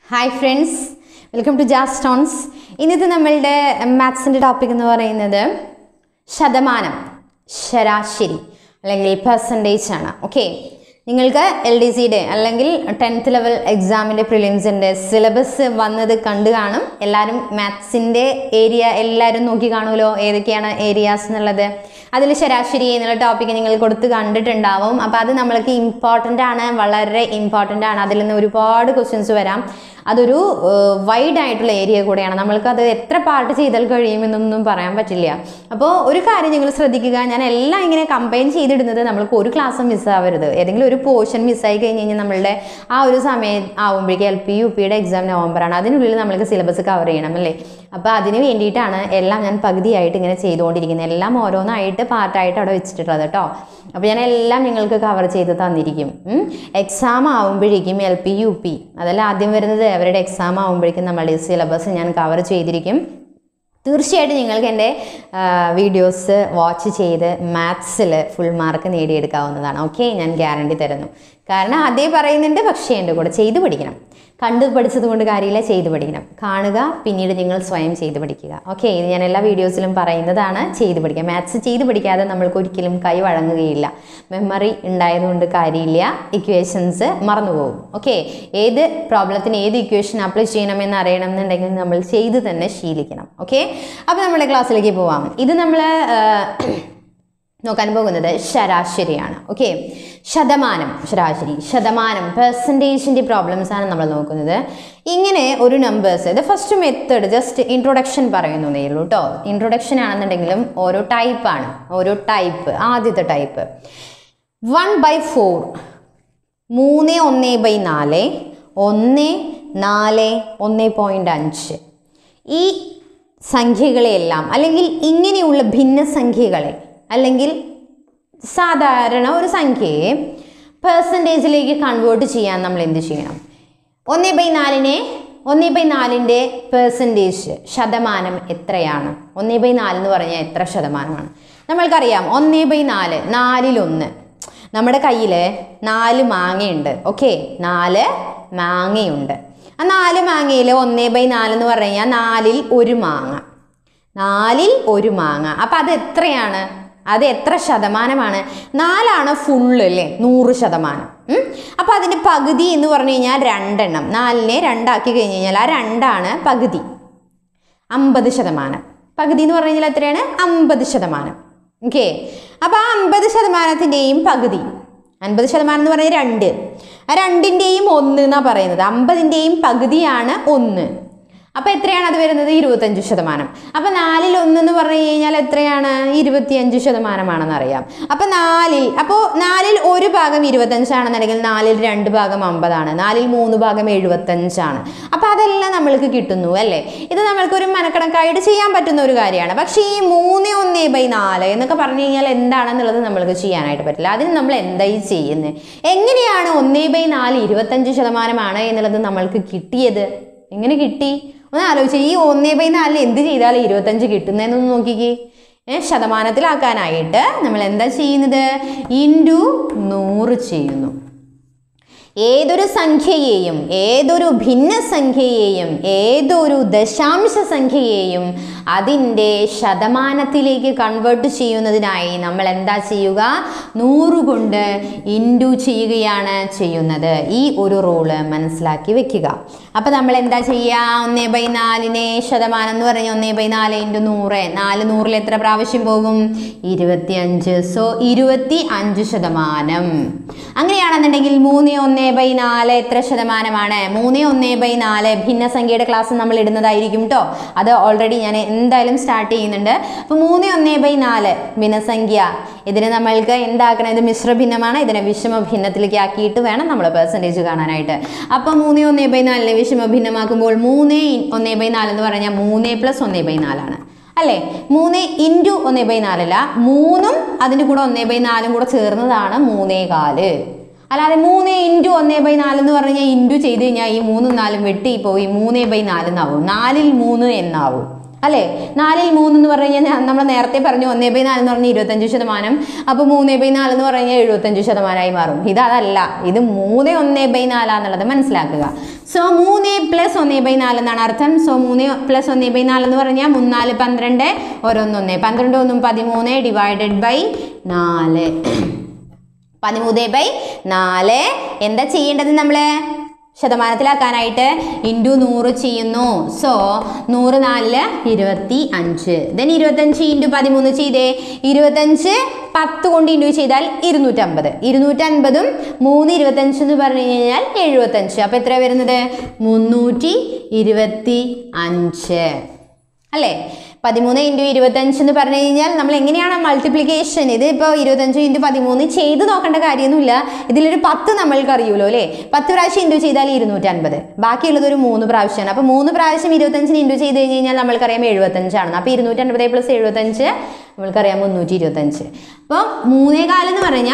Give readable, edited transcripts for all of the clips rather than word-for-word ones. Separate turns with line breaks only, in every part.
Hi friends, welcome to Jazz Stones. ഇന്നത്തെ നമ്മളുടെ മാത്സിൻ്റെ topic എന്ന് പറയുന്നത് ശതമാനം, ശരാശരി അല്ലെങ്കിൽ പെർസെൻറ്റേജ് ആണ്. ഓക്കെ, നിങ്ങൾക്ക് LDCയുടെ അല്ലെങ്കിൽ 10th ലെവൽ എക്സാമിൻ്റെ പ്രിലിംസിൻ്റെ സിലബസ് വന്നത് കണ്ടു കാണും. എല്ലാവരും മാത്സിൻ്റെ ഏരിയ എല്ലാവരും നോക്കി കാണുമല്ലോ, ഏതൊക്കെയാണ് ഏരിയാസ് എന്നുള്ളത്. അതിൽ ശരാശരി എന്നുള്ള ടോപ്പിക്ക് നിങ്ങൾ കൊടുത്ത് കണ്ടിട്ടുണ്ടാവും. അപ്പോൾ അത് നമ്മൾക്ക് ഇമ്പോർട്ടൻ്റ് ആണ്, വളരെ ഇമ്പോർട്ടൻ്റ് ആണ്. അതിൽ നിന്ന് ഒരുപാട് ക്വസ്റ്റ്യൻസ് വരാം. അതൊരു വൈഡ് ആയിട്ടുള്ള ഏരിയ കൂടെയാണ്. നമ്മൾക്കത് എത്ര പാർട്ട് ചെയ്താൽ കഴിയുമെന്നൊന്നും പറയാൻ പറ്റില്ല. അപ്പോൾ ഒരു കാര്യം നിങ്ങൾ ശ്രദ്ധിക്കുക, ഞാൻ എല്ലാം ഇങ്ങനെ കമ്പൈൻ ചെയ്തിടുന്നത് നമ്മൾക്ക് ഒരു ക്ലാസ് മിസ്സാവരുത്. ഏതെങ്കിലും ഒരു പോർഷൻ മിസ്സായി കഴിഞ്ഞ് കഴിഞ്ഞാൽ നമ്മളുടെ ആ ഒരു സമയം ആകുമ്പോഴേക്കും LP UPയുടെ എക്സാം നവംബറാണ്. അതിനുള്ളിൽ നമ്മൾക്ക് സിലബസ് കവർ ചെയ്യണം അല്ലേ. അപ്പോൾ അതിന് വേണ്ടിയിട്ടാണ് എല്ലാം ഞാൻ പകുതിയായിട്ട് ഇങ്ങനെ ചെയ്തുകൊണ്ടിരിക്കുന്നത്. എല്ലാം ഓരോന്നായിട്ട് പാർട്ടായിട്ട് അവിടെ വെച്ചിട്ടുള്ളത് കേട്ടോ. അപ്പോൾ ഞാൻ എല്ലാം നിങ്ങൾക്ക് കവർ ചെയ്ത് തന്നിരിക്കും. എക്സാം ആകുമ്പോഴേക്കും LP UP അതല്ല ആദ്യം വരുന്നത്, അവരുടെ എക്സാം ആകുമ്പോഴേക്കും നമ്മളുടെ സിലബസ് ഞാൻ കവർ ചെയ്തിരിക്കും. തീർച്ചയായിട്ടും നിങ്ങൾക്ക് എൻ്റെ വീഡിയോസ് വാച്ച് ചെയ്ത് മാത്സിൽ ഫുൾ മാർക്ക് നേടിയെടുക്കാവുന്നതാണ്. ഓക്കെ, ഞാൻ ഗ്യാരണ്ടി തരുന്നു. കാരണം അതേ പറയുന്നുണ്ട്, പക്ഷേ എൻ്റെ കൂടെ ചെയ്ത് പഠിക്കണം. കണ്ടു പഠിച്ചത് കൊണ്ട് കാര്യമില്ല, ചെയ്ത് പഠിക്കണം. കാണുക, പിന്നീട് നിങ്ങൾ സ്വയം ചെയ്ത് പഠിക്കുക. ഓക്കെ, ഇത് ഞാൻ എല്ലാ വീഡിയോസിലും പറയുന്നതാണ്, ചെയ്ത് പഠിക്കുക. മാത്സ് ചെയ്ത് പഠിക്കാതെ നമ്മൾക്ക് ഒരിക്കലും കൈ വഴങ്ങുകയില്ല. മെമ്മറി ഉണ്ടായതുകൊണ്ട് കാര്യമില്ല, ഇക്വേഷൻസ് മറന്നുപോകും. ഓക്കെ, ഏത് പ്രോബ്ലത്തിന് ഏത് ഇക്വേഷൻ അപ്ലൈ ചെയ്യണമെന്ന് അറിയണം എന്നുണ്ടെങ്കിൽ നമ്മൾ ചെയ്ത് തന്നെ ശീലിക്കണം. ഓക്കെ, അപ്പോൾ നമ്മുടെ ക്ലാസ്സിലേക്ക് പോവാം. ഇത് നമ്മൾ നോക്കാൻ പോകുന്നത് ശരാശരിയാണ്. ഓക്കെ, ശതമാനം, ശരാശരി, ശതമാനം, പെർസെൻറ്റേജിൻ്റെ പ്രോബ്ലംസ് ആണ് നമ്മൾ നോക്കുന്നത്. ഇങ്ങനെ ഒരു നമ്പേഴ്സ്, ഇത് ഫസ്റ്റ് മെത്തേഡ് ജസ്റ്റ് ഇൻട്രൊഡക്ഷൻ പറയുന്നതേ ഉള്ളൂ കേട്ടോ. ഇൻട്രൊഡക്ഷൻ ആണെന്നുണ്ടെങ്കിലും ഓരോ ടൈപ്പാണ്, ഓരോ ടൈപ്പ്. ആദ്യത്തെ ടൈപ്പ് 1/4, 3, 1/4, 1, 4, 1.5. ഈ സംഖ്യകളെയെല്ലാം അല്ലെങ്കിൽ ഇങ്ങനെയുള്ള ഭിന്നസംഖ്യകളെ അല്ലെങ്കിൽ സാധാരണ ഒരു സംഖ്യയെ പെർസെൻറ്റേജിലേക്ക് കൺവേർട്ട് ചെയ്യാൻ നമ്മൾ എന്ത് ചെയ്യണം? 1/4ൻ്റെ പെർസെൻറ്റേജ് ശതമാനം എത്രയാണ്? 1/4 എന്ന് പറഞ്ഞാൽ എത്ര ശതമാനമാണ്? നമ്മൾക്കറിയാം 1/4, 4/1. നമ്മുടെ കയ്യിൽ 4 മാങ്ങയുണ്ട്. ഓക്കെ, 4 മാങ്ങയുണ്ട്. ആ 4 മാങ്ങയിൽ 1/4 എന്ന് പറഞ്ഞു കഴിഞ്ഞാൽ 4ൽ 1 മാങ്ങ, 4ൽ 1 മാങ്ങ. അപ്പം അത് എത്രയാണ്? അത് എത്ര ശതമാനമാണ്? 4 ഫുള്ള് അല്ലേ, 100%. അപ്പോൾ അതിൻ്റെ പകുതി എന്ന് പറഞ്ഞു കഴിഞ്ഞാൽ 2 എണ്ണം. 4നെ 2 ആക്കി കഴിഞ്ഞ് കഴിഞ്ഞാൽ ആ 2 പകുതി, 50%. പകുതി എന്ന് പറഞ്ഞു കഴിഞ്ഞാൽ എത്രയാണ്? 50%. ഓക്കെ, അപ്പോൾ ആ 50%ൻ്റെയും പകുതി, 50% എന്ന് പറഞ്ഞാൽ 2, ആ 2ൻ്റെയും 1 എന്നാണ് പറയുന്നത്. 50ൻ്റെയും പകുതിയാണ് 1. അപ്പോൾ എത്രയാണ് അത് വരുന്നത്? 25%. അപ്പോൾ 4ൽ 1 എന്ന് പറഞ്ഞു കഴിഞ്ഞാൽ എത്രയാണ്? 25% അറിയാം. അപ്പോൾ 4ൽ 1 ഭാഗം 25 ആണെന്നുണ്ടെങ്കിൽ 4ൽ 2 ഭാഗം 50 ആണ്, 4ൽ 3 ഭാഗം 75 ആണ്. അപ്പോൾ അതെല്ലാം നമ്മൾക്ക് കിട്ടുന്നു അല്ലേ. ഇത് നമ്മൾക്കൊരു മനക്കണക്കായിട്ട് ചെയ്യാൻ പറ്റുന്ന ഒരു കാര്യമാണ്. പക്ഷേ ഈ 3, 1/4 എന്നൊക്കെ പറഞ്ഞു കഴിഞ്ഞാൽ എന്താണെന്നുള്ളത് നമ്മൾക്ക് ചെയ്യാനായിട്ട് പറ്റില്ല. അതിന് നമ്മൾ എന്തായി ചെയ്യുന്നത്? എങ്ങനെയാണ് 1/4 25% എന്നുള്ളത് നമ്മൾക്ക് കിട്ടിയത്? എങ്ങനെ കിട്ടി? ഒന്ന് ആലോചിച്ച്. ഈ 1/4 എന്ത് ചെയ്താൽ 25 കിട്ടുന്നതെന്നൊന്ന് നോക്കിക്കേ. ശതമാനത്തിലാക്കാനായിട്ട് നമ്മൾ എന്താ ചെയ്യുന്നത്? ഇൻറ്റു 100 ചെയ്യുന്നു. ഏതൊരു സംഖ്യയെയും, ഏതൊരു ഭിന്നസംഖ്യയെയും, ഏതൊരു ദശാംശ സംഖ്യയെയും അതിൻ്റെ ശതമാനത്തിലേക്ക് കൺവേർട്ട് ചെയ്യുന്നതിനായി നമ്മൾ എന്താ ചെയ്യുക? 100 കൊണ്ട് ഇൻറ്റു ചെയ്യുകയാണ് ചെയ്യുന്നത്. ഈ ഒരു റൂള് മനസ്സിലാക്കി വെക്കുക. അപ്പോൾ നമ്മൾ എന്താ ചെയ്യുക? 1/4നെ ശതമാനം എന്ന് പറഞ്ഞാൽ 1/4 ഇൻറ്റു 100. 4 100ൽ എത്ര പ്രാവശ്യം പോകും? 25. സോ 25%. അങ്ങനെയാണെന്നുണ്ടെങ്കിൽ 3, 1/4 എത്ര ശതമാനമാണ്? 3, 1/4 ഭിന്നസംഖ്യയുടെ ക്ലാസ് നമ്മൾ ഇടുന്നതായിരിക്കും കേട്ടോ. അത് ഓൾറെഡി ഞാൻ എന്തായാലും സ്റ്റാർട്ട് ചെയ്യുന്നുണ്ട്. അപ്പോൾ 3, 1/4 ഭിന്നസംഖ്യ, ഇതിന് നമ്മൾക്ക് എന്താക്കണം? ഇത് മിശ്ര ഭിന്നമാണ്. ഇതിനെ വിഷമ ഭിന്നത്തിലേക്ക് ആക്കിയിട്ട് വേണം നമ്മൾ പെർസെൻറ്റേജ് കാണാനായിട്ട്. അപ്പോൾ 3, 1/4 വിഷമ ഭിന്നമാക്കുമ്പോൾ 3, 1/4 എന്ന് പറഞ്ഞാൽ 3 + 1/4 അല്ലേ. 3 ഇൻറ്റു 1/4 അല്ല, 3ഉം അതിൻ്റെ കൂടെ 1/4 കൂടെ ചേർന്നതാണ് 3/4. അല്ലാതെ 3 ഇൻറ്റു 1/4 എന്ന് പറഞ്ഞു കഴിഞ്ഞാൽ ഇൻറ്റു ചെയ്ത് കഴിഞ്ഞാൽ ഈ 3ഉം 4ഉം വെട്ടിപ്പോയി 3/4 എന്നാവും. 4ൽ 3 എന്നാവും അല്ലേ. 4ൽ 3 എന്ന് പറഞ്ഞു കഴിഞ്ഞാൽ നമ്മൾ നേരത്തെ പറഞ്ഞു 1/4 എന്ന് പറഞ്ഞാൽ 25%. അപ്പോൾ 3/4 എന്ന് പറഞ്ഞു കഴിഞ്ഞാൽ 75% മാറും. ഇതല്ല, ഇത് 3 1/4 എന്നുള്ളത് മനസ്സിലാക്കുക. സോ 3 + 1/4 എന്നാണ് അർത്ഥം. സോ 3 + 1/4 എന്ന് പറഞ്ഞാൽ 3 4 12 1 1 12 1 13 ഡിവൈഡഡ് ബൈ 4 13/4 എന്താ ചെയ്യേണ്ടത് നമ്മൾ ശതമാനത്തിലാക്കാനായിട്ട് ഇൻറ്റു 100 ചെയ്യുന്നു. സോ 100 4 25 ദെൻ 25 ഇൻറ്റു 13 ചെയ്തേ 25 10 കൊണ്ട് ഇൻറ്റു ചെയ്താൽ 250 250ഉം 3 25 എന്ന് പറഞ്ഞു കഴിഞ്ഞാൽ 75. അപ്പോൾ എത്ര വരുന്നത് 325 അല്ലേ. 13 × 25 എന്ന് പറഞ്ഞു കഴിഞ്ഞാൽ നമ്മൾ എങ്ങനെയാണ് മൾട്ടിപ്ലിക്കേഷൻ ഇത് ഇപ്പോൾ 25 × 13 ചെയ്ത് നോക്കേണ്ട കാര്യമൊന്നുമില്ല. ഇതിലൊരു 10 നമ്മൾക്ക് അറിയുമല്ലോ അല്ലേ. 10 പ്രാവശ്യം ഇൻറ്റു ചെയ്താൽ 250 ബാക്കിയുള്ളത് ഒരു 3 പ്രാവശ്യമാണ്. അപ്പോൾ 3 പ്രാവശ്യം 25 ഇൻറ്റു ചെയ്ത് കഴിഞ്ഞ് കഴിഞ്ഞാൽ നമ്മൾക്കറിയാം 75 ആണ്. അപ്പോൾ 250 + 75 നമ്മൾക്കറിയാം 325. അപ്പോൾ 3.4 എന്ന് പറഞ്ഞാൽ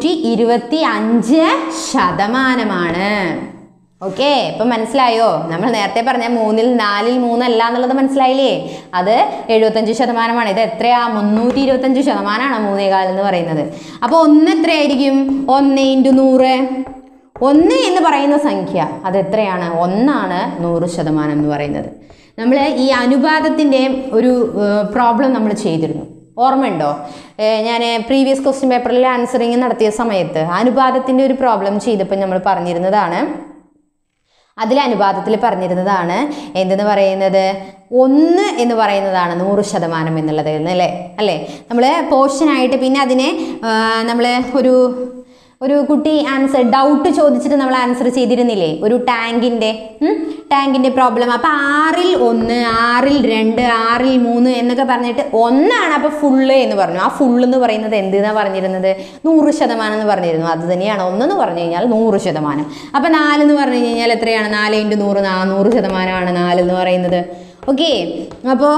325%. ഓക്കെ, ഇപ്പം മനസ്സിലായോ? നമ്മൾ നേരത്തെ പറഞ്ഞ 3 ൽ 4 ൽ 3 അല്ല എന്നുള്ളത് മനസ്സിലായില്ലേ? അത് 75%. ഇത് എത്രയാ? 325%ആണ് 3.4 എന്ന് പറയുന്നത്. അപ്പോൾ 1 എത്രയായിരിക്കും? 1 × 100. 1 എന്ന് പറയുന്ന സംഖ്യ അത് എത്രയാണ്? 1 ആണ് 100% എന്ന് പറയുന്നത്. നമ്മൾ ഈ അനുപാതത്തിൻ്റെ ഒരു പ്രോബ്ലം നമ്മൾ ചെയ്തിരുന്നു, ഓർമ്മയുണ്ടോ? ഞാൻ പ്രീവിയസ് ക്വസ്റ്റ്യൻ പേപ്പറിൽ ആൻസറിങ് നടത്തിയ സമയത്ത് അനുപാതത്തിൻ്റെ ഒരു പ്രോബ്ലം ചെയ്തപ്പോൾ നമ്മൾ പറഞ്ഞിരുന്നതാണ്, അതിൽ അനുപാതത്തിൽ പറഞ്ഞിരുന്നതാണ് എന്തെന്ന് പറയുന്നത് 1 എന്ന് പറയുന്നതാണ് 100% എന്നുള്ളത് അല്ലേ. നമ്മൾ പോർഷനായിട്ട് പിന്നെ അതിനെ നമ്മൾ ഒരു കുട്ടി ആൻസർ ഡൗട്ട് ചോദിച്ചിട്ട് നമ്മൾ ആൻസർ ചെയ്തിരുന്നില്ലേ, ഒരു ടാങ്കിൻ്റെ പ്രോബ്ലം. അപ്പോൾ 6 ൽ 1 6 ൽ 2 6 ൽ 3 എന്നൊക്കെ പറഞ്ഞിട്ട് 1 ആണ് അപ്പോൾ ഫുള്ള് എന്ന് പറഞ്ഞു. ആ ഫുള്ള് എന്ന് പറയുന്നത് എന്തെന്നാണ് പറഞ്ഞിരുന്നത്? 100% എന്ന് പറഞ്ഞിരുന്നു. അത് തന്നെയാണ് 1 എന്ന് പറഞ്ഞു കഴിഞ്ഞാൽ 100%. അപ്പോൾ 4 എന്ന് പറഞ്ഞു കഴിഞ്ഞാൽ എത്രയാണ്? 4 × 100 100%ആണ് 4 എന്ന് പറയുന്നത്. ഓക്കെ, അപ്പോൾ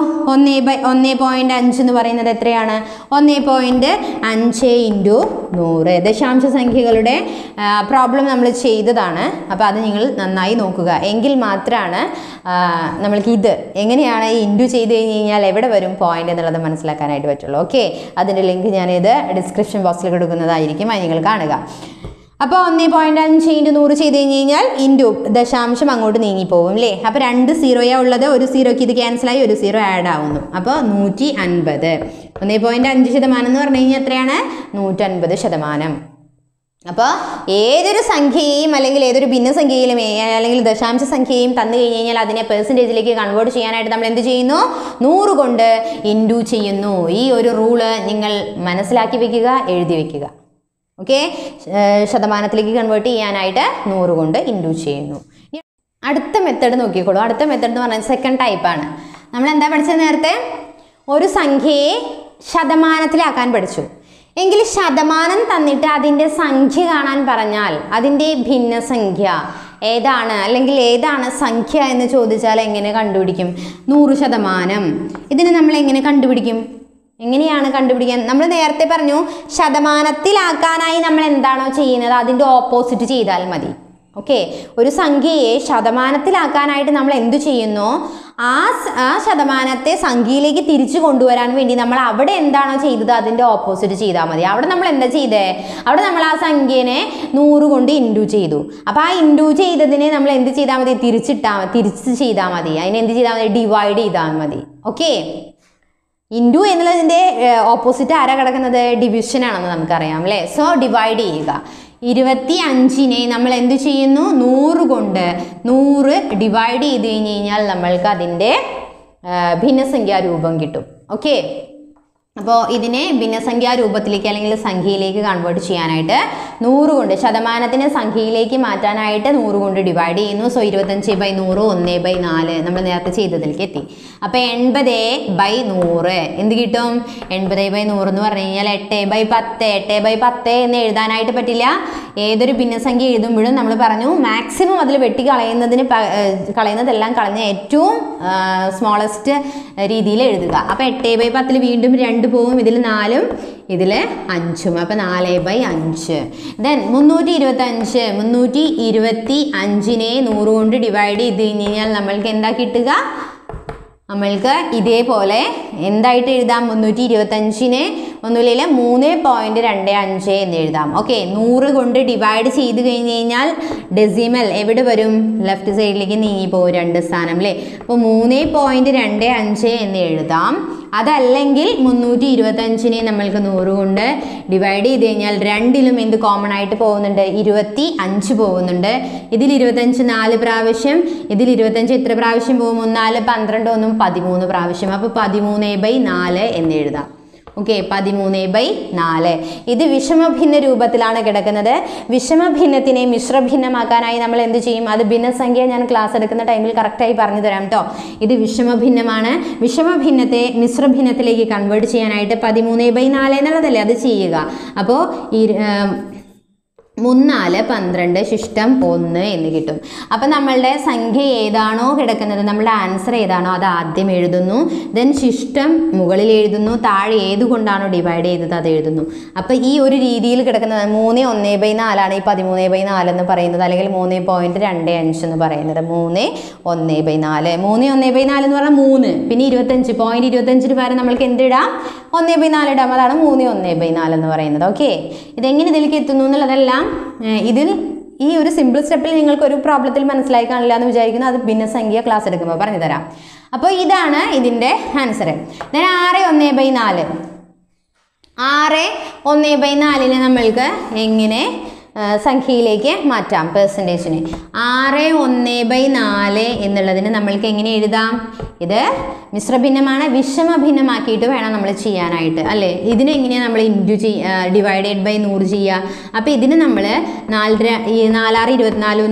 1.5 എന്ന് പറയുന്നത് എത്രയാണ്? 1.5 × 100 ദശാംശ സംഖ്യകളുടെ പ്രോബ്ലം നമ്മൾ ചെയ്തതാണ്. അപ്പോൾ അത് നിങ്ങൾ നന്നായി നോക്കുക, എങ്കിൽ മാത്രമാണ് നമ്മൾക്ക് ഇത് എങ്ങനെയാണ് ഇൻറ്റു ചെയ്ത് കഴിഞ്ഞ് കഴിഞ്ഞാൽ എവിടെ വരും പോയിന്റ് എന്നുള്ളത് മനസ്സിലാക്കാനായിട്ട് പറ്റുള്ളൂ. ഓക്കെ, അതിൻ്റെ ലിങ്ക് ഞാനിത് ഡിസ്ക്രിപ്ഷൻ ബോക്സിൽ കൊടുക്കുന്നതായിരിക്കും, അത് നിങ്ങൾ കാണുക. അപ്പോൾ 1.5 × 100 ചെയ്ത് കഴിഞ്ഞ് കഴിഞ്ഞാൽ ഇൻറ്റു ദശാംശം അങ്ങോട്ട് നീങ്ങിപ്പോകും അല്ലേ. അപ്പോൾ 2 സീറോയാണ് ഉള്ളത്, ഒരു സീറോയ്ക്ക് ഇത് ക്യാൻസലായി, ഒരു സീറോ ആഡ് ആവുന്നു. അപ്പോൾ 150. 1.5% എന്ന് പറഞ്ഞു കഴിഞ്ഞാൽ എത്രയാണ്? 150%. അപ്പോൾ ഏതൊരു സംഖ്യയെയും അല്ലെങ്കിൽ ഏതൊരു ഭിന്നസംഖ്യയിലും അല്ലെങ്കിൽ ദശാംശ സംഖ്യയും തന്നു കഴിഞ്ഞ് കഴിഞ്ഞാൽ അതിനെ പെർസെൻറ്റേജിലേക്ക് കൺവേർട്ട് ചെയ്യാനായിട്ട് നമ്മൾ എന്ത് ചെയ്യുന്നു? 100 കൊണ്ട് ഇൻറ്റു ചെയ്യുന്നു. ഈ ഒരു റൂള് നിങ്ങൾ മനസ്സിലാക്കി വെക്കുക, എഴുതി വെക്കുക. ഓക്കെ, ശതമാനത്തിലേക്ക് കൺവേർട്ട് ചെയ്യാനായിട്ട് 100 കൊണ്ട് ഇൻറ്റു ചെയ്യുന്നു. അടുത്ത മെത്തേഡ് നോക്കിക്കോളൂ. അടുത്ത മെത്തേഡ് എന്ന് പറഞ്ഞാൽ സെക്കൻഡ് ടൈപ്പാണ്. നമ്മൾ എന്താ പഠിച്ചത് നേരത്തെ? ഒരു സംഖ്യയെ ശതമാനത്തിലാക്കാൻ പഠിച്ചു. എങ്കിൽ ശതമാനം തന്നിട്ട് അതിൻ്റെ സംഖ്യ കാണാൻ പറഞ്ഞാൽ അതിൻ്റെ ഭിന്നസംഖ്യ ഏതാണ് അല്ലെങ്കിൽ ഏതാണ് സംഖ്യ എന്ന് ചോദിച്ചാൽ എങ്ങനെ കണ്ടുപിടിക്കും? 100%. ഇതിന് നമ്മൾ എങ്ങനെ കണ്ടുപിടിക്കും? എങ്ങനെയാണ് കണ്ടുപിടിക്കാൻ? നമ്മൾ നേരത്തെ പറഞ്ഞു ശതമാനത്തിലാക്കാനായി നമ്മൾ എന്താണോ ചെയ്യുന്നത് അതിൻ്റെ ഓപ്പോസിറ്റ് ചെയ്താൽ മതി. ഓക്കെ, ഒരു സംഖ്യയെ ശതമാനത്തിലാക്കാനായിട്ട് നമ്മൾ എന്തു ചെയ്യുന്നു? ആ ശതമാനത്തെ സംഖ്യയിലേക്ക് തിരിച്ചു കൊണ്ടുവരാൻ വേണ്ടി നമ്മൾ അവിടെ എന്താണോ ചെയ്തത് അതിൻ്റെ ഓപ്പോസിറ്റ് ചെയ്താൽ മതി. അവിടെ നമ്മൾ എന്താ ചെയ്തേ? അവിടെ നമ്മൾ ആ സംഖ്യനെ 100 കൊണ്ട് ഇൻറ്റു ചെയ്തു. അപ്പോൾ ആ ഇൻറ്റു ചെയ്തതിനെ നമ്മൾ എന്ത് ചെയ്താൽ മതി? തിരിച്ച് ചെയ്താൽ മതി. അതിനെ എന്ത് ചെയ്താൽ മതി? ഡിവൈഡ് ചെയ്താൽ മതി. ഓക്കെ, ഇൻറ്റു എന്നുള്ളതിൻ്റെ ഓപ്പോസിറ്റ് ആരാ കിടക്കുന്നത്? ഡിവിഷൻ ആണെന്ന് നമുക്കറിയാം അല്ലേ. സോ ഡിവൈഡ് ചെയ്യുക. 25നെ നമ്മൾ എന്ത് ചെയ്യുന്നു? 100 കൊണ്ട് 100 ഡിവൈഡ് ചെയ്ത് കഴിഞ്ഞ് കഴിഞ്ഞാൽ നമ്മൾക്ക് അതിൻ്റെ ഭിന്നസംഖ്യാ രൂപം കിട്ടും. ഓക്കെ, അപ്പോൾ ഇതിനെ ഭിന്നസംഖ്യാ രൂപത്തിലേക്ക് അല്ലെങ്കിൽ സംഖ്യയിലേക്ക് കൺവേർട്ട് ചെയ്യാനായിട്ട് 100 കൊണ്ട് ശതമാനത്തിനെ സംഖ്യയിലേക്ക് മാറ്റാനായിട്ട് 100 കൊണ്ട് ഡിവൈഡ് ചെയ്യുന്നു. സോ 25/100 1/4 നമ്മൾ നേരത്തെ ചെയ്തതിലേക്ക് എത്തി. അപ്പോൾ 80/100 എന്ത് കിട്ടും? 80/100 എന്ന് പറഞ്ഞു കഴിഞ്ഞാൽ 8/10. 8/10 എന്ന് എഴുതാനായിട്ട് പറ്റില്ല. ഏതൊരു ഭിന്നസംഖ്യ എഴുതുമ്പോഴും നമ്മൾ പറഞ്ഞു മാക്സിമം അതിൽ വെട്ടി കളയുന്നതെല്ലാം കളഞ്ഞ ഏറ്റവും സ്മോളസ്റ്റ് രീതിയിൽ എഴുതുക. അപ്പോൾ 8/10 വീണ്ടും 2 പോവും, ഇതിൽ 4ഉം ഇതിൽ 5ഉം. അപ്പോൾ 4/5. ദെൻ 325. 325നെ 100 കൊണ്ട് ഡിവൈഡ് ചെയ്ത് കഴിഞ്ഞ് കഴിഞ്ഞാൽ നമ്മൾക്ക് എന്താ കിട്ടുക? നമ്മൾക്ക് ഇതേപോലെ എന്തായിട്ട് എഴുതാം? 325-നെ ഒന്നുമില്ല 3.25 എന്ന് എഴുതാം. ഓക്കെ, 100 കൊണ്ട് ഡിവൈഡ് ചെയ്ത് കഴിഞ്ഞ് കഴിഞ്ഞാൽ ഡെസിമൽ എവിടെ വരും? ലെഫ്റ്റ് സൈഡിലേക്ക് നീങ്ങിപ്പോകും 2 സ്ഥാനം അല്ലേ. അപ്പോൾ 3.25 എന്ന് എഴുതാം. അതല്ലെങ്കിൽ 325-നെ നമ്മൾക്ക് 100 കൊണ്ട് ഡിവൈഡ് ചെയ്ത് കഴിഞ്ഞാൽ രണ്ടിലും എന്ത് കോമൺ ആയിട്ട് പോകുന്നുണ്ട്? 25 പോകുന്നുണ്ട്. ഇതിൽ 25 4 പ്രാവശ്യം, ഇതിൽ 25 എത്ര പ്രാവശ്യം പോകും? 4 12 1 13 പ്രാവശ്യം. അപ്പോൾ 13/4 എന്ന് എഴുതാം. ഓക്കെ, 13/4. ഇത് വിഷമഭിന്ന രൂപത്തിലാണ് കിടക്കുന്നത്. വിഷമഭിന്നത്തിനെ മിശ്രഭിന്നമാക്കാനായി നമ്മൾ എന്ത് ചെയ്യും? അത് ഭിന്നസംഖ്യ ഞാൻ ക്ലാസ് എടുക്കുന്ന ടൈമിൽ കറക്റ്റായി പറഞ്ഞു തരാം കേട്ടോ. ഇത് വിഷമഭിന്നമാണ്. വിഷമഭിന്നത്തെ മിശ്രഭിന്നത്തിലേക്ക് കൺവേർട്ട് ചെയ്യാനായിട്ട് 13/4 എന്നുള്ളതല്ലേ, അത് ചെയ്യുക. അപ്പോൾ 3 4 12 ശിഷ്ടം 1 എന്ന് കിട്ടും. അപ്പം നമ്മളുടെ സംഖ്യ ഏതാണോ കിടക്കുന്നത്, നമ്മളുടെ ആൻസർ ഏതാണോ അത് ആദ്യം എഴുതുന്നു. ദെൻ ശിഷ്ടം മുകളിൽ എഴുതുന്നു. താഴെ ഏതുകൊണ്ടാണോ ഡിവൈഡ് ചെയ്തത് അത് എഴുതുന്നു. അപ്പം ഈ ഒരു രീതിയിൽ കിടക്കുന്നത് 3 1/4 ഈ 13/4 എന്ന് പറയുന്നത്, അല്ലെങ്കിൽ 3.25 എന്ന് പറയുന്നത്. 3 1/4 എന്ന് പറഞ്ഞാൽ 3 പിന്നെ 25 0.25 പകരം നമ്മൾക്ക് എന്തിടാം? 1/4 ഇടാം. അതാണ് 3 1/4 എന്ന് പറയുന്നത്. ഓക്കെ, ഇതെങ്ങനെ ഇതിലേക്ക് എത്തുന്നു എന്നുള്ളതെല്ലാം ഇതിൽ ഈ ഒരു സിമ്പിൾ സ്റ്റെപ്പിൽ നിങ്ങൾക്ക് ഒരു പ്രോബ്ലത്തിൽ മനസ്സിലായി കാണില്ല എന്ന് വിചാരിക്കുന്നു. അത് ഭിന്നസംഖ്യ ക്ലാസ് എടുക്കുമ്പോൾ പറഞ്ഞു തരാം. അപ്പോൾ ഇതാണ് ഇതിൻ്റെ ആൻസർ. 6 1/4 6 1/4 നമ്മൾക്ക് എങ്ങനെ സംഖ്യയിലേക്ക് മാറ്റാം? പെർസെൻറ്റേജിന് 6 1/4 എന്നുള്ളതിന് നമ്മൾക്ക് എങ്ങനെ എഴുതാം? ഇത് മിശ്രഭിന്നമാണ്. വിഷമഭിന്നമാക്കിയിട്ട് വേണം നമ്മൾ ചെയ്യാനായിട്ട് അല്ലേ. ഇതിനെങ്ങനെയാണ് നമ്മൾ ഡിവൈഡഡ് ബൈ 100 ചെയ്യുക? അപ്പോൾ ഇതിന് നമ്മൾ 4 6 24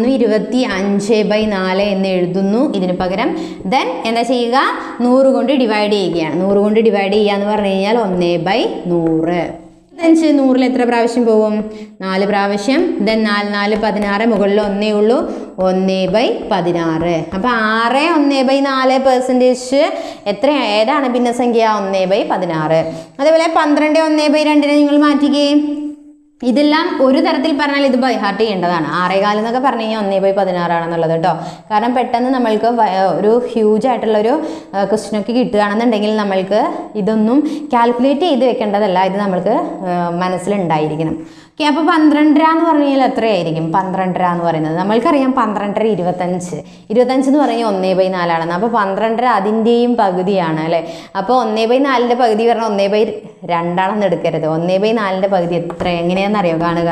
25/4 എന്ന് എഴുതുന്നു ഇതിന് പകരം. ദെൻ എന്താ ചെയ്യുക? 100 കൊണ്ട് ഡിവൈഡ് ചെയ്യുകയാണ്. 100 കൊണ്ട് ഡിവൈഡ് ചെയ്യുക എന്ന് പറഞ്ഞു കഴിഞ്ഞാൽ 1/100. 100 എത്ര പ്രാവശ്യം പോകും? 4 പ്രാവശ്യം. ദെൻ 4 4 16 മുകളിൽ 1 ഉള്ളൂ, 1/16. അപ്പോൾ 6 1/4 പെർസെൻറ്റേജ് എത്ര? ഏതാണ് ഭിന്നസംഖ്യ? 1/16. അതേപോലെ 12 1/2 നിങ്ങൾ മാറ്റുകയെ. ഇതെല്ലാം ഒരു തരത്തിൽ പറഞ്ഞാൽ ഇത് ബൈ ഹാർട്ട് ചെയ്യേണ്ടതാണ്. 6.4 എന്നൊക്കെ പറഞ്ഞു കഴിഞ്ഞാൽ 1/16 ആണെന്നുള്ളത് കേട്ടോ. കാരണം പെട്ടെന്ന് നമ്മൾക്ക് ഒരു ഹ്യൂജ് ആയിട്ടുള്ളൊരു ക്വസ്റ്റ്യനൊക്കെ കിട്ടുകയാണെന്നുണ്ടെങ്കിൽ നമ്മൾക്ക് ഇതൊന്നും കാൽക്കുലേറ്റ് ചെയ്ത് വെക്കേണ്ടതല്ല, ഇത് നമ്മൾക്ക് മനസ്സിലുണ്ടായിരിക്കണം. ഓക്കെ, അപ്പോൾ 12 എന്ന് പറഞ്ഞു കഴിഞ്ഞാൽ എത്രയായിരിക്കും? 12 എന്ന് പറയുന്നത് നമ്മൾക്കറിയാം 12 25 എന്ന് പറഞ്ഞാൽ 1/4 ആണെന്ന്. അപ്പോൾ 12 അതിൻ്റെയും പകുതിയാണ് അല്ലേ. അപ്പോൾ 1/4 പകുതി പറഞ്ഞാൽ 1/2 എടുക്കരുത്. 1/4 പകുതി എത്ര എങ്ങനെയാണെന്നറിയോ കാണുക?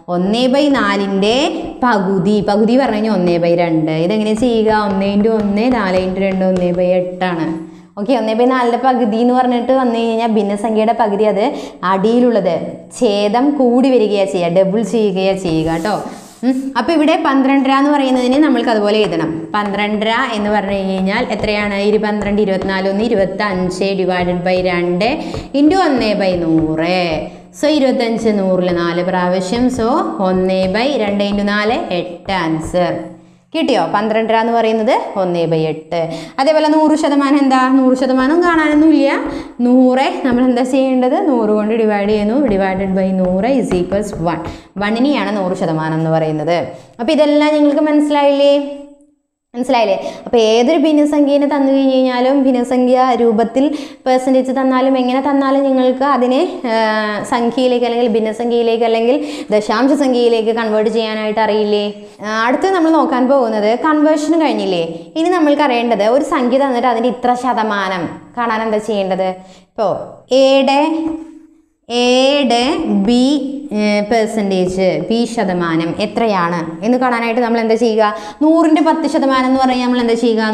1/4 പകുതി പറഞ്ഞു കഴിഞ്ഞാൽ 1/2. ഇതെങ്ങനെ ചെയ്യുക? 1 × 1 4 × 2 1/8 ഓക്കെ. 1/4 പകുതി എന്ന് പറഞ്ഞിട്ട് വന്നു കഴിഞ്ഞാൽ ഭിന്നസംഖ്യയുടെ പകുതി അത് അടിയിലുള്ളത് ഛേദം കൂടി വരികയാണ് ചെയ്യുക, ഡബിൾ ചെയ്യുകയാണ് ചെയ്യുക കേട്ടോ. അപ്പോൾ ഇവിടെ 12 എന്ന് പറയുന്നതിന് നമ്മൾക്ക് അതുപോലെ എഴുതണം. 12 എന്ന് പറഞ്ഞു കഴിഞ്ഞാൽ എത്രയാണ്? 12 24 25 ഡിവൈഡഡ് ബൈ 2 ഇൻറ്റു 1/100. സോ 25 100 4 പ്രാവശ്യം. സോ 1/2 × 4 8 ആൻസർ കിട്ടിയോ? 12 എന്ന് പറയുന്നത് 1/8. അതേപോലെ 100% എന്താ? 100% കാണാനൊന്നുമില്ല. 100 നമ്മൾ എന്താ ചെയ്യേണ്ടത്? 100 കൊണ്ട് ഡിവൈഡ് ചെയ്യുന്നു. Divided by 100 = 1. 1നെയാണ് 100% എന്ന് പറയുന്നത്. അപ്പോൾ ഇതെല്ലാം നിങ്ങൾക്ക് മനസ്സിലായില്ലേ? അപ്പോൾ ഏതൊരു ഭിന്നസംഖ്യനെ തന്നു കഴിഞ്ഞ് കഴിഞ്ഞാലും, ഭിന്നസംഖ്യ രൂപത്തിൽ പെർസെൻറ്റേജ് തന്നാലും എങ്ങനെ തന്നാലും നിങ്ങൾക്ക് അതിനെ സംഖ്യയിലേക്ക് അല്ലെങ്കിൽ ഭിന്നസംഖ്യയിലേക്ക് അല്ലെങ്കിൽ ദശാംശ സംഖ്യയിലേക്ക് കൺവേർട്ട് ചെയ്യാനായിട്ട് അറിയില്ലേ? അടുത്ത് നമ്മൾ നോക്കാൻ പോകുന്നത് കൺവേർഷൻ കഴിഞ്ഞില്ലേ. ഇനി നമ്മൾക്ക് അറിയേണ്ടത് ഒരു സംഖ്യ തന്നിട്ട് അതിൻ്റെ ഇത്ര ശതമാനം കാണാൻ എന്താ ചെയ്യേണ്ടത്? ഇപ്പോൾ എയുടെ ബി പെർസെൻറ്റേജ് ബി ശതമാനം എത്രയാണ് എന്ന് കാണാനായിട്ട് നമ്മൾ എന്താ ചെയ്യുക? 100ൻ്റെ 10% എന്ന് പറഞ്ഞാൽ നമ്മൾ എന്താ ചെയ്യുക?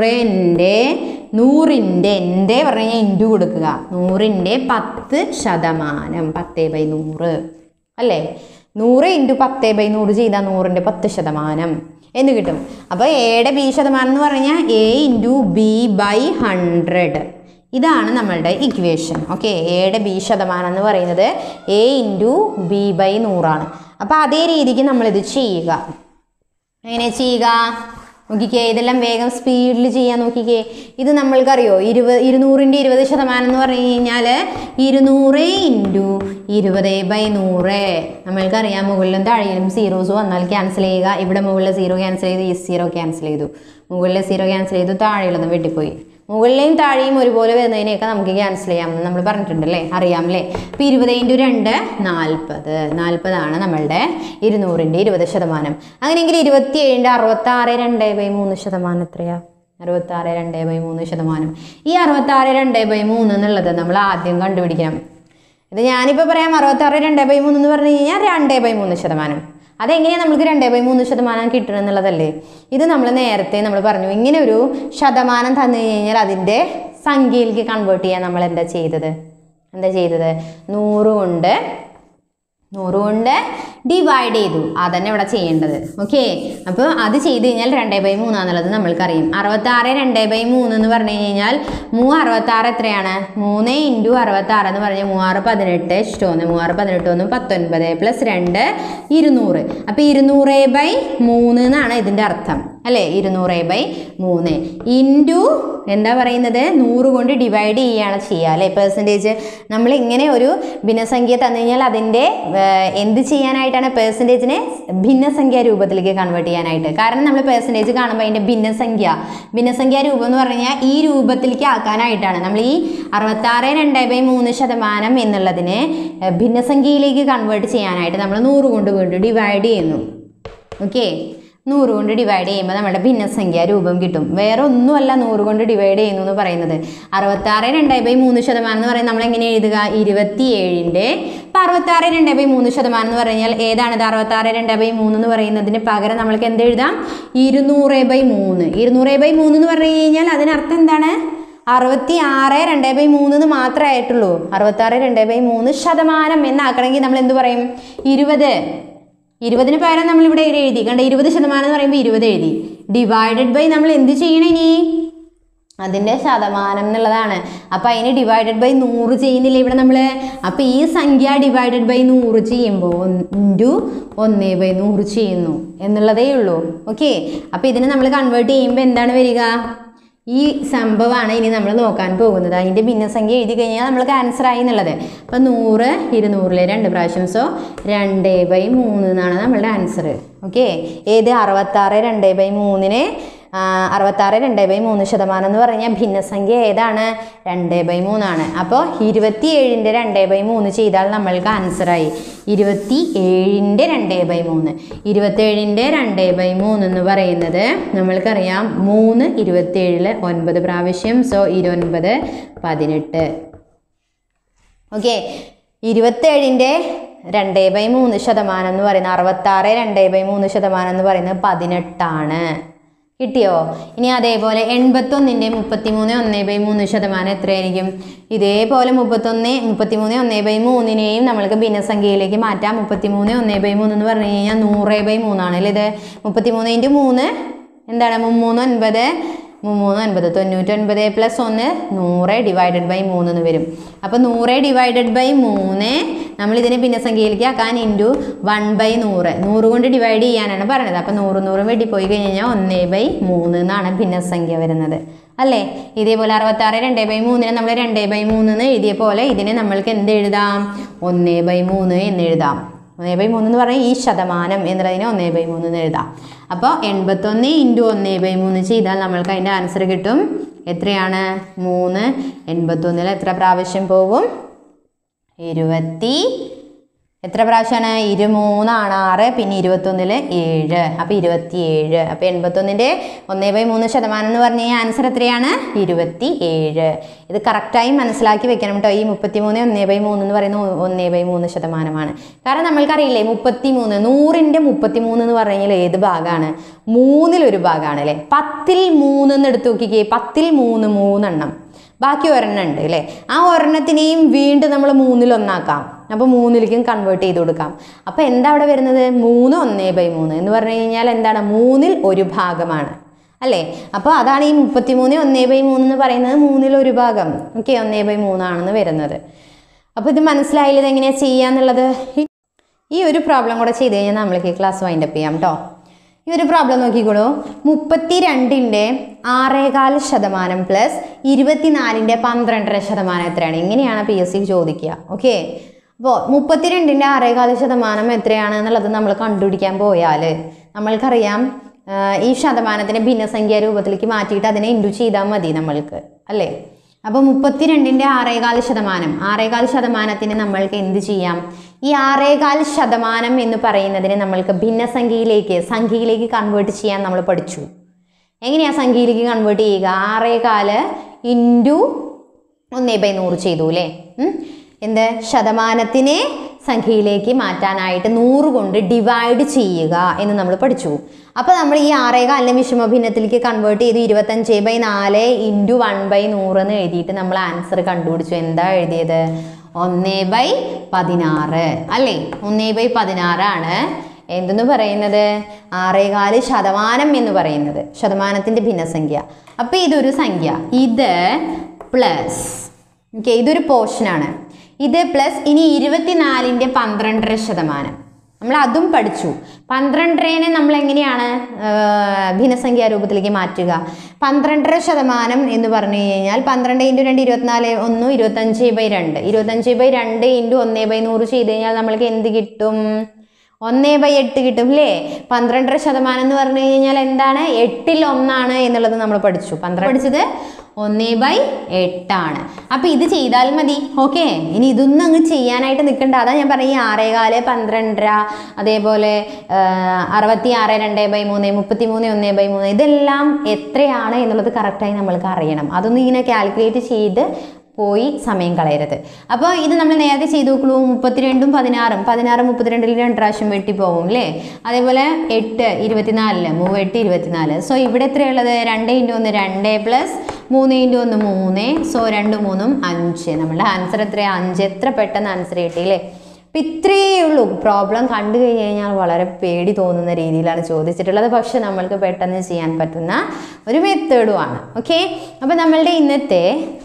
100ൻ്റെ എൻ്റെ പറഞ്ഞു കഴിഞ്ഞാൽ ഇൻറ്റു കൊടുക്കുക. 100ൻ്റെ 10% 10/100 അല്ലേ. 100 × 10/100 ചെയ്താൽ 100ൻ്റെ 10% എന്ന് കിട്ടും. അപ്പോൾ എയുടെ ബി ശതമാനം എന്ന് പറഞ്ഞാൽ A × B/100. ഇതാണ് നമ്മളുടെ ഇക്വേഷൻ. ഓക്കെ, എയുടെ ബി ശതമാനം എന്ന് പറയുന്നത് A × B/100 അപ്പോൾ അതേ രീതിക്ക് നമ്മളിത് ചെയ്യുക. എങ്ങനെ ചെയ്യുക നോക്കിക്കേ? ഇതെല്ലാം വേഗം സ്പീഡിൽ ചെയ്യാൻ നോക്കിക്കേ. ഇത് നമ്മൾക്കറിയോ 200ൻ്റെ 20% എന്ന് പറഞ്ഞു കഴിഞ്ഞാൽ 200 × 20/100. നമ്മൾക്കറിയാം മുകളിലും താഴെയും സീറോസ് വന്നാൽ ക്യാൻസൽ ചെയ്യുക. ഇവിടെ മുകളിൽ 0 ക്യാൻസൽ ചെയ്തു, ഈ 0 ക്യാൻസൽ ചെയ്തു, മുകളിൽ 0 ക്യാൻസൽ ചെയ്തു, താഴെയുള്ളത് വെട്ടിപ്പോയി. മുകളിലെയും താഴെയും ഒരുപോലെ വരുന്നതിനെയൊക്കെ നമുക്ക് ക്യാൻസൽ ചെയ്യാമെന്ന് നമ്മൾ പറഞ്ഞിട്ടുണ്ടല്ലേ, അറിയാം അല്ലേ. അപ്പോൾ 20 × 2 40. 40 നമ്മളുടെ 200ൻ്റെ 20%. അങ്ങനെയെങ്കിൽ 27ൻ്റെ 66 2/3% എത്രയാ? 66 2/3%. ഈ 66 2/3 എന്നുള്ളത് നമ്മൾ ആദ്യം കണ്ടുപിടിക്കണം. ഇത് ഞാനിപ്പോൾ പറയാം 66 2/3 എന്ന് പറഞ്ഞു കഴിഞ്ഞാൽ 2/3%. അതെങ്ങനെയാണ് നമുക്ക് 2/3% കിട്ടണം എന്നുള്ളതല്ലേ. ഇത് നമ്മൾ നേരത്തെ നമ്മൾ പറഞ്ഞു, ഇങ്ങനെ ഒരു ശതമാനം തന്നു കഴിഞ്ഞാൽ അതിൻ്റെ സംഖ്യയിലേക്ക് കൺവേർട്ട് ചെയ്യാൻ നമ്മൾ എന്താ ചെയ്തത്? 100 കൊണ്ട് ഡിവൈഡ് ചെയ്തു. അതന്നെ ഇവിടെ ചെയ്യേണ്ടത്. ഓക്കെ, അപ്പോൾ അത് ചെയ്ത് കഴിഞ്ഞാൽ 2/3 എന്നുള്ളത് നമ്മൾക്കറിയാം. 66 2/3 എന്ന് പറഞ്ഞു കഴിഞ്ഞാൽ 66 എത്രയാണ്? 3 × 66 എന്ന് പറഞ്ഞാൽ 318 ഇഷ്ടമാണ്. 318 19 + 2 200. അപ്പോൾ 200/3 എന്നാണ് ഇതിൻ്റെ അർത്ഥം അല്ലേ. 200/3 ഇൻറ്റു എന്താ പറയുന്നത്? 100 കൊണ്ട് ഡിവൈഡ് ചെയ്യുകയാണ് ചെയ്യുക അല്ലേ. പെർസെൻറ്റേജ് നമ്മൾ ഇങ്ങനെ ഒരു ഭിന്നസംഖ്യ തന്നു കഴിഞ്ഞാൽ അതിൻ്റെ എന്ത് ചെയ്യാനായിട്ടാണ്? പെർസെൻറ്റേജിനെ ഭിന്നസംഖ്യ രൂപത്തിലേക്ക് കൺവേർട്ട് ചെയ്യാനായിട്ട്. കാരണം നമ്മൾ പെർസെൻറ്റേജ് കാണുമ്പോൾ അതിൻ്റെ ഭിന്നസംഖ്യ രൂപം എന്ന് പറഞ്ഞു കഴിഞ്ഞാൽ ഈ രൂപത്തിലേക്ക് ആക്കാനായിട്ടാണ്. നമ്മൾ ഈ 66 2/3% എന്നുള്ളതിനെ ഭിന്നസംഖ്യയിലേക്ക് കൺവേർട്ട് ചെയ്യാനായിട്ട് നമ്മൾ 100 കൊണ്ട് വീണ്ടും ഡിവൈഡ് ചെയ്യുന്നു. ഓക്കെ, 100 കൊണ്ട് ഡിവൈഡ് ചെയ്യുമ്പോൾ നമ്മുടെ ഭിന്നസംഖ്യ രൂപം കിട്ടും. വേറെ ഒന്നുമല്ല 100 കൊണ്ട് ഡിവൈഡ് ചെയ്യുന്നു എന്ന് പറയുന്നത്. 66 2/3% എന്ന് പറയുന്നത് നമ്മൾ എങ്ങനെ എഴുതുക? 27ൻ്റെ. അപ്പോൾ 66 2/3% എന്ന് പറഞ്ഞാൽ ഏതാണിത്? 66 2/3 എന്ന് പറയുന്നതിന് പകരം നമ്മൾക്ക് എന്ത് എഴുതാം? 200/3. 200/3 എന്ന് പറഞ്ഞു കഴിഞ്ഞാൽ അതിനർത്ഥം എന്താണ്? 66 2/3 എന്ന് മാത്രമേ ആയിട്ടുള്ളൂ. 66 2/3% എന്നാക്കണമെങ്കിൽ നമ്മൾ എന്ത് പറയും? 20ന് പകരം നമ്മളിവിടെ എഴുതി കണ്ട 20% എന്ന് പറയുമ്പോൾ 20 എഴുതി. ഡിവൈഡഡ് ബൈ നമ്മൾ എന്ത് ചെയ്യണം? ഇനി അതിൻ്റെ ശതമാനം എന്നുള്ളതാണ്. അപ്പോൾ അതിന് ഡിവൈഡഡ് ബൈ 100 ചെയ്യുന്നില്ല ഇവിടെ നമ്മൾ. അപ്പോൾ ഈ സംഖ്യ ഡിവൈഡഡ് ബൈ 100 ചെയ്യുമ്പോൾ × 1/100 ചെയ്യുന്നു എന്നുള്ളതേ ഉള്ളൂ. ഓക്കെ, അപ്പോൾ ഇതിനെ നമ്മൾ കൺവേർട്ട് ചെയ്യുമ്പോൾ എന്താണ് വരിക? ഈ സംഭവമാണ് ഇനി നമ്മൾ നോക്കാൻ പോകുന്നത്. അതിൻ്റെ ഭിന്നസംഖ്യ എഴുതി കഴിഞ്ഞാൽ നമ്മൾക്ക് ആൻസർ ആയി എന്നുള്ളത്. അപ്പം 100 200 2 പ്രാവശ്യം, സോ 2/3 എന്നാണ് നമ്മളുടെ ആൻസർ. ഓക്കെ, ഏത്? 66 2/3-നെ 66 2/3% എന്ന് പറഞ്ഞാൽ ഭിന്നസംഖ്യ ഏതാണ്? 2/3 ആണ്. അപ്പോൾ 27ൻ്റെ 2/3 ചെയ്താൽ നമ്മൾക്ക് ആൻസറായി 27ൻ്റെ 2/3. 27ൻ്റെ 2/3 എന്ന് പറയുന്നത് നമ്മൾക്കറിയാം 3 27 9 പ്രാവശ്യം, സോ 29 18. ഓക്കെ, 27ൻ്റെ 2/3% എന്ന് പറയുന്നത് 66 2/3% എന്ന് പറയുന്നത് 18 കിട്ടിയോ? ഇനി അതേപോലെ 81ൻ്റെ 33 1/3% എത്രയായിരിക്കും? ഇതേപോലെ 33 1/3-നെയും നമ്മൾക്ക് ഭിന്നസംഖ്യയിലേക്ക് മാറ്റാം. 33 1/3 എന്ന് പറഞ്ഞു കഴിഞ്ഞാൽ 100/3 ആണ് അല്ലേ. ഇത് 33 × 3 എന്താണ്? 3 9 99 + 1 100 ഡിവൈഡഡ് ബൈ 3 എന്ന് വരും. അപ്പോൾ 100 ഡിവൈഡഡ് ബൈ 3 നമ്മളിതിനെ ഭിന്നസംഖ്യയിലേക്ക് ആക്കാൻ ഇൻറ്റു 1/100. 100 കൊണ്ട് ഡിവൈഡ് ചെയ്യാനാണ് പറഞ്ഞത്. അപ്പോൾ 100 വെട്ടിപ്പോയി കഴിഞ്ഞാൽ 1/3 എന്നാണ് ഭിന്നസംഖ്യ വരുന്നത് അല്ലേ. ഇതേപോലെ 66 2/3-നെ നമ്മൾ 2/3 എന്ന് എഴുതിയ പോലെ ഇതിനെ നമ്മൾക്ക് എന്ത് എഴുതാം? 1/3 എന്ന് എഴുതാം. 1/3 എന്ന് പറഞ്ഞാൽ ഈ ശതമാനം എന്നുള്ളതിനെ 1/3 എന്ന് എഴുതാം. അപ്പോൾ 81 × 1/3 ചെയ്താൽ നമ്മൾക്ക് അതിൻ്റെ ആൻസർ കിട്ടും. എത്രയാണ്? 3. 81-ൽ എത്ര പ്രാവശ്യം പോകും? 20. എത്ര പ്രാവശ്യമാണ്? 23 ആണ് 6, പിന്നെ 21-ൽ 7, അപ്പോൾ 27. അപ്പോൾ 81ൻ്റെ 1/3% എന്ന് പറഞ്ഞു കഴിഞ്ഞാൽ ആൻസർ എത്രയാണ്? 27. ഇത് കറക്റ്റായി മനസ്സിലാക്കി വെക്കണം കേട്ടോ. ഈ 33 1/3 എന്ന് പറയുന്നത് 1/3%. കാരണം നമ്മൾക്കറിയില്ലേ 33 100ൻ്റെ 33 എന്ന് പറഞ്ഞു കഴിഞ്ഞാൽ ഏത് ഭാഗമാണ്? 3-ൽ ഭാഗമാണ് അല്ലേ. 10-ൽ 3 എന്ന് എടുത്ത് നോക്കിക്കേ. 10-ൽ 3 3 ബാക്കി ഒരെണ്ണം ഉണ്ട് അല്ലേ. ആ ഒരെണ്ണത്തിനെയും വീണ്ടും നമ്മൾ 3-ൽ 1 ആക്കാം. അപ്പോൾ 3-ലേക്കും കൺവേർട്ട് ചെയ്ത് കൊടുക്കാം. അപ്പോൾ എന്താ അവിടെ വരുന്നത്? 3 1/3 എന്ന് പറഞ്ഞു കഴിഞ്ഞാൽ എന്താണ്? 3-ൽ 1 ഭാഗമാണ് അല്ലേ. അപ്പോൾ അതാണ് ഈ 33 1/3 എന്ന് പറയുന്നത് 3-ൽ 1 ഭാഗം. ഓക്കെ, 1/3 ആണെന്ന് വരുന്നത്. അപ്പോൾ ഇത് മനസ്സിലായില്ല ഇതെങ്ങനെയാണ് ചെയ്യുകയെന്നുള്ളത്. ഈ ഒരു പ്രോബ്ലം കൂടെ ചെയ്ത് കഴിഞ്ഞാൽ നമ്മൾക്ക് ഈ ക്ലാസ് വൈൻഡപ്പ് ചെയ്യാം കേട്ടോ. ഈ ഒരു പ്രോബ്ലം നോക്കിക്കോളൂ. 32ൻ്റെ 6.25% പ്ലസ് 24ൻ്റെ 12.5% എത്രയാണ്? ഇങ്ങനെയാണ് PSC ചോദിക്കുക. ഓക്കെ, അപ്പോൾ 32ൻ്റെ 6.25% എത്രയാണ് എന്നുള്ളത് നമ്മൾ കണ്ടുപിടിക്കാൻ പോയാൽ നമ്മൾക്കറിയാം ഈ ശതമാനത്തിനെ ഭിന്നസംഖ്യാ രൂപത്തിലേക്ക് മാറ്റിയിട്ട് അതിനെ ഇൻഡു ചെയ്താൽ മതി നമ്മൾക്ക് അല്ലേ. അപ്പോൾ 32ന്റെ 6.25%, 6.25%ത്തിന് നമ്മൾക്ക് എന്ത് ചെയ്യാം? ഈ 6.25% എന്ന് പറയുന്നതിനെ നമ്മൾക്ക് സംഖ്യയിലേക്ക് കൺവേർട്ട് ചെയ്യാൻ നമ്മൾ പഠിച്ചു. എങ്ങനെയാണ് സംഖ്യയിലേക്ക് കൺവേർട്ട് ചെയ്യുക? 6.25 ഇൻറ്റു 1/100 ചെയ്തു അല്ലേ. എന്ത് ശതമാനത്തിനെ സംഖ്യയിലേക്ക് മാറ്റാനായിട്ട് 100 കൊണ്ട് ഡിവൈഡ് ചെയ്യുക എന്ന് നമ്മൾ പഠിച്ചു. അപ്പോൾ നമ്മൾ ഈ 6.25 വിഷമ ഭിന്നത്തിലേക്ക് കൺവേർട്ട് ചെയ്ത് 25/4 ഇൻറ്റു 1/100 എന്ന് എഴുതിയിട്ട് നമ്മൾ ആൻസർ കണ്ടുപിടിച്ചു. എന്താ എഴുതിയത്? 1/16 അല്ലേ. 1/16 ആണ് എന്തെന്ന് പറയുന്നത്? 6.25% എന്ന് പറയുന്നത് ശതമാനത്തിൻ്റെ ഭിന്നസംഖ്യ. അപ്പോൾ ഇതൊരു സംഖ്യ, ഇത് പ്ലസ് ഇതൊരു പോർഷനാണ്, ഇത് പ്ലസ് ഇനി 24ന്റെ 12.5% നമ്മൾ അതും പഠിച്ചു. 12നെ നമ്മൾ എങ്ങനെയാണ് ഭിന്നസംഖ്യാ രൂപത്തിലേക്ക് മാറ്റുക? 12.5% എന്ന് പറഞ്ഞു കഴിഞ്ഞാൽ 12 × 2 24, 1 25/2, 25/2 ഇൻറ്റു 1/100 ചെയ്ത് കഴിഞ്ഞാൽ നമ്മൾക്ക് എന്ത് കിട്ടും? 1/8 കിട്ടും അല്ലേ. 12.5% എന്ന് പറഞ്ഞു കഴിഞ്ഞാൽ എന്താണ്? 8ൽ 1 എന്നുള്ളത് നമ്മൾ പഠിച്ചു. 12 പഠിച്ചത് 1/8 ആണ്. അപ്പോൾ ഇത് ചെയ്താൽ മതി. ഓക്കെ, ഇനി ഇതൊന്നും അങ്ങ് ചെയ്യാനായിട്ട് നിൽക്കണ്ട. അതാ ഞാൻ പറയും 6.25, 12, അതേപോലെ 66, 2/3, 33, 1/3 ഇതെല്ലാം എത്രയാണ് എന്നുള്ളത് കറക്റ്റായി നമ്മൾക്ക് അറിയണം. അതൊന്നും ഇങ്ങനെ കാൽക്കുലേറ്റ് ചെയ്ത് പോയി സമയം കളയരുത്. അപ്പോൾ ഇത് നമ്മൾ നേരത്തെ ചെയ്ത് നോക്കൂ. 32ഉം 16ഉം 32ൽ 2 പ്രാവശ്യം വെട്ടിപ്പോവും അല്ലേ. അതേപോലെ 8 24, 3 24. സോ ഇവിടെ എത്രയുള്ളത്? 2 × 1 2 പ്ലസ് 3 × 1 3. സോ 2 3 5. നമ്മുടെ ആൻസർ എത്രയാണ്? 5. എത്ര പെട്ടെന്ന് ആൻസർ കിട്ടിയില്ലേ. അപ്പം ഇത്രയേ ഉള്ളൂ. പ്രോബ്ലം കണ്ടു കഴിഞ്ഞ് കഴിഞ്ഞാൽ വളരെ പേടി തോന്നുന്ന രീതിയിലാണ് ചോദിച്ചിട്ടുള്ളത്. പക്ഷെ നമ്മൾക്ക് പെട്ടെന്ന് ചെയ്യാൻ പറ്റുന്ന ഒരു മെത്തേഡുമാണ്. ഓക്കെ, അപ്പോൾ നമ്മളുടെ ഇന്നത്തെ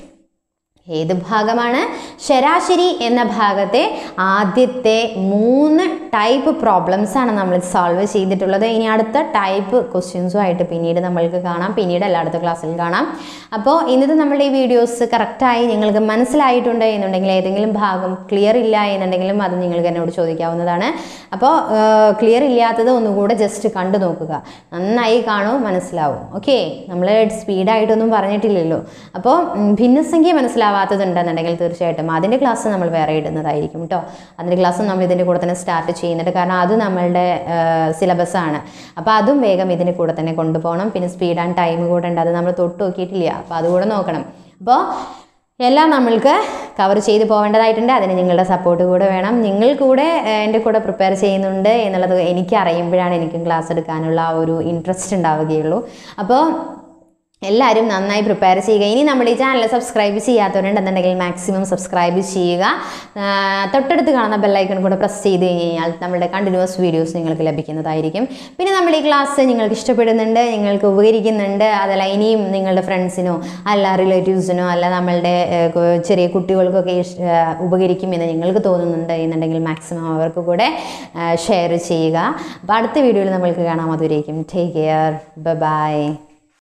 ഏത് ഭാഗമാണ്? ശരാശരി എന്ന ഭാഗത്തെ ആദ്യത്തെ 3 ടൈപ്പ് പ്രോബ്ലംസ് ആണ് നമ്മൾ സോൾവ് ചെയ്തിട്ടുള്ളത്. ഇനി അടുത്ത ടൈപ്പ് ക്വസ്റ്റ്യൻസുമായിട്ട് പിന്നീട് നമ്മൾക്ക് കാണാം, പിന്നീട് അടുത്ത ക്ലാസ്സിൽ കാണാം. അപ്പോൾ ഇന്നത്തെ നമ്മളുടെ ഈ വീഡിയോസ് കറക്റ്റായി നിങ്ങൾക്ക് മനസ്സിലായിട്ടുണ്ട് എന്നുണ്ടെങ്കിൽ, ഏതെങ്കിലും ഭാഗം ക്ലിയർ ഇല്ല എന്നുണ്ടെങ്കിലും അത് നിങ്ങൾക്ക് എന്നോട് ചോദിക്കാവുന്നതാണ്. അപ്പോൾ ക്ലിയർ ഇല്ലാത്തത് ഒന്നുകൂടെ ജസ്റ്റ് കണ്ടു നോക്കുക, നന്നായി കാണൂ, മനസ്സിലാവും. ഓക്കെ, നമ്മൾ സ്പീഡായിട്ടൊന്നും പറഞ്ഞിട്ടില്ലല്ലോ. അപ്പോൾ ഭിന്നസംഖ്യ മനസ്സിലാവാത്തതുണ്ടെന്നുണ്ടെങ്കിൽ തീർച്ചയായിട്ടും അതിൻ്റെ ക്ലാസ് നമ്മൾ വേറെ ഇടുന്നതായിരിക്കും കേട്ടോ. അതിൻ്റെ ക്ലാസ് നമ്മൾ ഇതിൻ്റെ കൂടെ തന്നെ സ്റ്റാർട്ട് ചെയ്യുന്നുണ്ട്. കാരണം അത് നമ്മളുടെ സിലബസാണ്. അപ്പോൾ അതും വേഗം ഇതിൻ്റെ കൂടെ തന്നെ കൊണ്ടുപോകണം. പിന്നെ സ്പീഡ് ആൻഡ് ടൈം കൂടെ ഉണ്ട്, അത് നമ്മൾ തൊട്ട് നോക്കിയിട്ടില്ല. അപ്പോൾ അതുകൂടെ നോക്കണം. അപ്പോൾ എല്ലാം നമ്മൾക്ക് കവർ ചെയ്ത് പോകേണ്ടതായിട്ടുണ്ട്. അതിന് നിങ്ങളുടെ സപ്പോർട്ട് കൂടെ വേണം. നിങ്ങൾ കൂടെ എൻ്റെ കൂടെ പ്രിപ്പയർ ചെയ്യുന്നുണ്ട് എന്നുള്ളത് എനിക്ക് അറിയുമ്പോഴാണ് എനിക്കും ക്ലാസ് എടുക്കാനുള്ള ആ ഒരു ഇൻട്രസ്റ്റ് ഉണ്ടാവുകയുള്ളൂ. അപ്പോൾ എല്ലാവരും നന്നായി പ്രിപ്പയർ ചെയ്യുക. ഇനി നമ്മുടെ ഈ ചാനൽ സബ്സ്ക്രൈബ് ചെയ്യാത്തവരുണ്ടെന്നുണ്ടെങ്കിൽ മാക്സിമം സബ്സ്ക്രൈബ് ചെയ്യുക. തൊട്ടടുത്ത് കാണുന്ന ബെല്ലൈക്കൺ കൂടെ പ്രസ് ചെയ്ത് കഴിഞ്ഞാൽ നമ്മുടെ കണ്ടിന്യൂസ് വീഡിയോസ് നിങ്ങൾക്ക് ലഭിക്കുന്നതായിരിക്കും. പിന്നെ നമ്മുടെ ഈ ക്ലാസ് നിങ്ങൾക്ക് ഇഷ്ടപ്പെടുന്നുണ്ട്, നിങ്ങൾക്ക് ഉപകരിക്കുന്നുണ്ട്, അതല്ല ഇനിയും നിങ്ങളുടെ ഫ്രണ്ട്സിനോ അല്ല റിലേറ്റീവ്സിനോ അല്ല നമ്മളുടെ ചെറിയ കുട്ടികൾക്കൊക്കെ ഉപകരിക്കുമെന്ന് നിങ്ങൾക്ക് തോന്നുന്നുണ്ട് എന്നുണ്ടെങ്കിൽ മാക്സിമം അവർക്ക് കൂടെ ഷെയർ ചെയ്യുക. അപ്പോൾ അടുത്ത വീഡിയോയിൽ നമ്മൾക്ക് കാണാം. അതുവരേക്കും ടേക്ക് കെയർ, ബൈ.